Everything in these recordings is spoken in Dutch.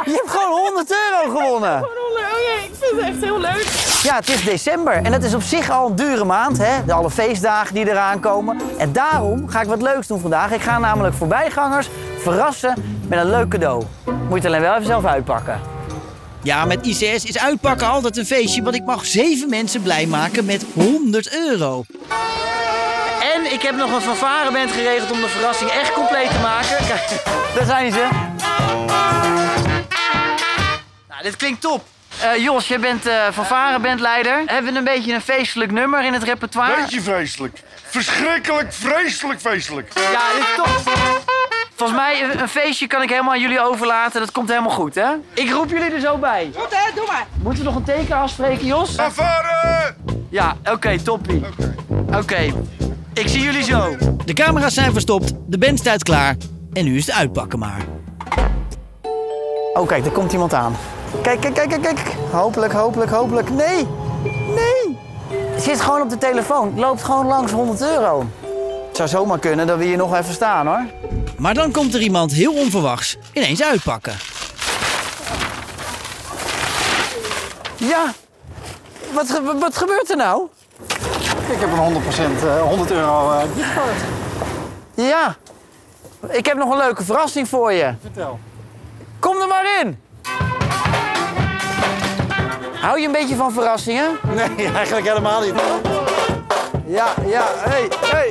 Je hebt gewoon 100 euro gewonnen. Oh ja, ik vind het echt heel leuk. Ja, het is december en het is op zich al een dure maand, hè? Alle feestdagen die eraan komen. En daarom ga ik wat leuks doen vandaag. Ik ga namelijk voorbijgangers verrassen met een leuk cadeau. Moet je het alleen wel even zelf uitpakken. Ja, met ICS is uitpakken altijd een feestje, want ik mag 7 mensen blij maken met 100 euro. En ik heb nog een fanfareband geregeld om de verrassing echt compleet te maken. Kijk, daar zijn ze. Nou, dit klinkt top. Jos, jij bent fanfarebandleider. Hebben we een beetje een feestelijk nummer in het repertoire? Beetje vreselijk. Verschrikkelijk, vreselijk feestelijk. Ja, dit is top. Volgens mij, een feestje kan ik helemaal aan jullie overlaten. Dat komt helemaal goed, hè? Ik roep jullie er zo bij. Goed hè, doe maar. Moeten we nog een teken afspreken, Jos? Fanfare! Ja, oké, toppie. Oké, ik zie jullie zo. De camera's zijn verstopt, de band staat klaar. En nu is het uitpakken maar. Oh, kijk, er komt iemand aan. Kijk, kijk, kijk, kijk, kijk. Hopelijk, hopelijk, hopelijk. Nee! Nee! Zit gewoon op de telefoon. Loopt gewoon langs 100 euro. Het zou zomaar kunnen dat we hier nog even staan, hoor. Maar dan komt er iemand heel onverwachts ineens uitpakken. Ja, wat gebeurt er nou? Ik heb een 100 euro giftcard. Ja, ik heb nog een leuke verrassing voor je. Vertel. Kom er maar in. Hou je een beetje van verrassingen? Nee, eigenlijk helemaal niet. Ja, ja, hey.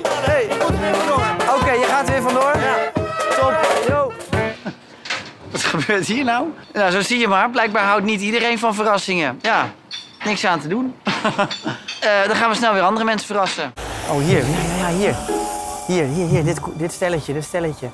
Oké, je gaat er weer vandoor? Ja. Top, yo. Wat gebeurt hier nou? Nou, zo zie je maar. Blijkbaar houdt niet iedereen van verrassingen. Ja, niks aan te doen. Dan gaan we snel weer andere mensen verrassen. Oh, hier. Ja, hier. Hier. Dit stelletje.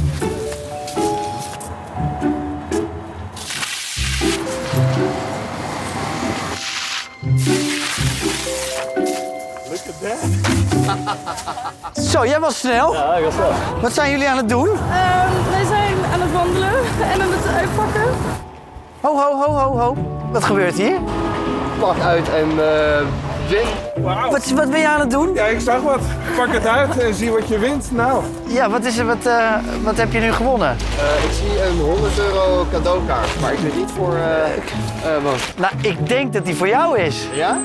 Zo, jij was snel. Ja, ik was wel. Wat zijn jullie aan het doen? Wij zijn aan het wandelen en aan het uitpakken. Ho. Wat gebeurt hier? Pak uit en win. Wauw. Wat ben je aan het doen? Ja, ik zag wat. Pak het uit en zie wat je wint. Nou. Ja, wat heb je nu gewonnen? Ik zie een 100 euro cadeaukaart, maar ik weet niet voor wat. Nou, ik denk dat die voor jou is. Ja?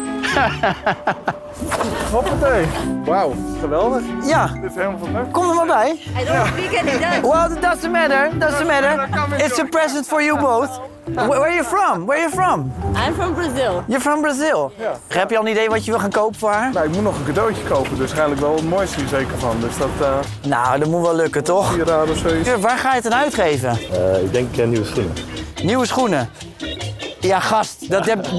Hoppatee. Wauw, geweldig. Ja, Dit is helemaal van leuk. kom er maar bij. I don't speak any Dutch. Well, that doesn't matter. It's a present for you both. Where are you from? I'm from Brazil. You're from Brazil. Ja. Heb je al een idee wat je wil gaan kopen voor haar? Nou, ik moet nog een cadeautje kopen, dus waarschijnlijk wel het mooiste hier zeker van. Dus dat Nou, dat moet wel lukken, toch? sieraden of zoiets. Waar ga je het aan uitgeven? Ik denk nieuwe schoenen. Nieuwe schoenen. Ja, gast, dat heb...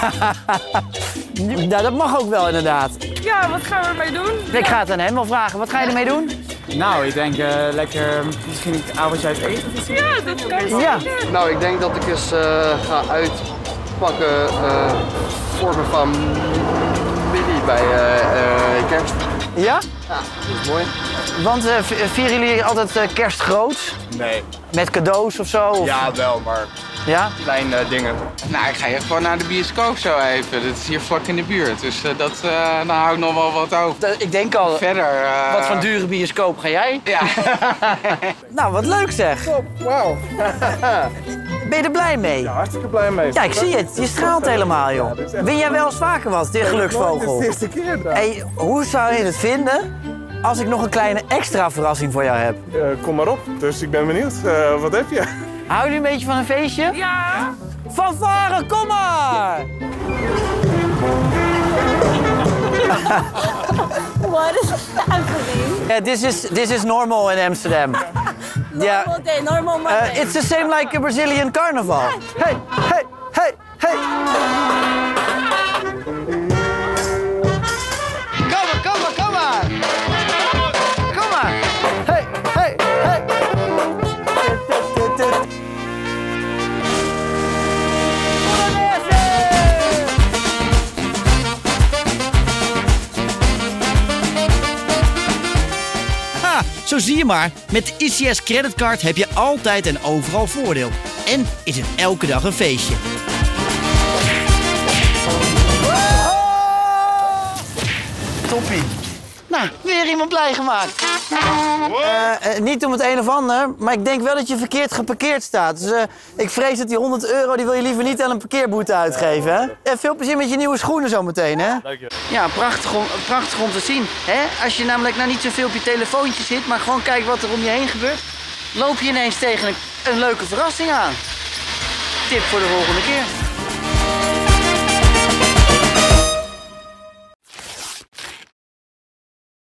Nou, dat mag ook wel, inderdaad. Ja, wat gaan we ermee doen? Ik ga het aan hem wel vragen. Wat ga je ermee doen? Nou, ik denk lekker misschien een avondje uit eten of iets. Ja, dat kan. Ja. Nou, ik denk dat ik eens ga uitpakken voor mijn familie bij kerst. Ja? Ja, dat is mooi. Want vieren jullie altijd kerst groot? Nee. Met cadeaus of zo? Of... Ja, wel, maar Ja? kleine dingen. Nou, ik ga hier gewoon naar de bioscoop zo even. Dat is hier vlak in de buurt, dus daar hou ik nog wel wat over. Ik denk al, Verder... wat voor dure bioscoop ga jij? Ja. Nou, wat leuk zeg. Top, wauw. Ben je er blij mee? Ja, hartstikke blij mee. Ja, ik zie het. Je straalt helemaal, joh. dit is echt- Win jij wel eens vaker wat, dit geluksvogel? Dit is de eerste keer. Hey, hoe zou je het vinden als ik nog een kleine extra verrassing voor jou heb? Kom maar op, dus ik ben benieuwd. Wat heb je? Hou jullie een beetje van een feestje? Ja. Fanfare, kom maar! What is happening? Yeah, this is normal in Amsterdam. Yeah. Normal day, normal Monday. It's the same like a Brazilian carnival. Hey. Kom maar. Hey. Ha, zo zie je maar. Met de ICS creditcard heb je altijd en overal voordeel. En is het elke dag een feestje. Toppie. Nou, weer iemand blij gemaakt. Niet om het een of ander, maar ik denk wel dat je verkeerd geparkeerd staat. Dus ik vrees dat die €100, die wil je liever niet aan een parkeerboete uitgeven. Hè? Veel plezier met je nieuwe schoenen zometeen, hè? Dank je. Ja, prachtig om te zien. Hè? Als je namelijk nou niet zoveel op je telefoontje zit, maar gewoon kijkt wat er om je heen gebeurt, loop je ineens tegen een leuke verrassing aan. Tip voor de volgende keer.